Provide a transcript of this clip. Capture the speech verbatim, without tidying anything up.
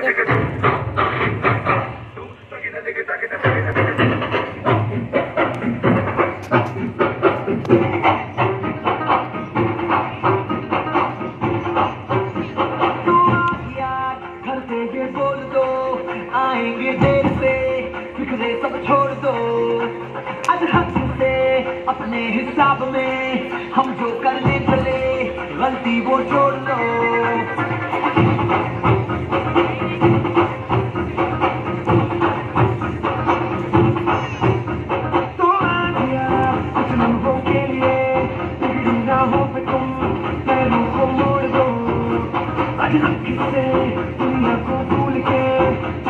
आएंगे देर से फिक्रे सब छोड़ दो, आज हक से अपने हिसाब में हम जो करने चले गलती वो छोड़ दो। तो आ गया कुछ लम्हों के लिए, बिगड़ी ना हो पे तुम पैरों को मोड़ दो, आज हक से दुनिया को भूल के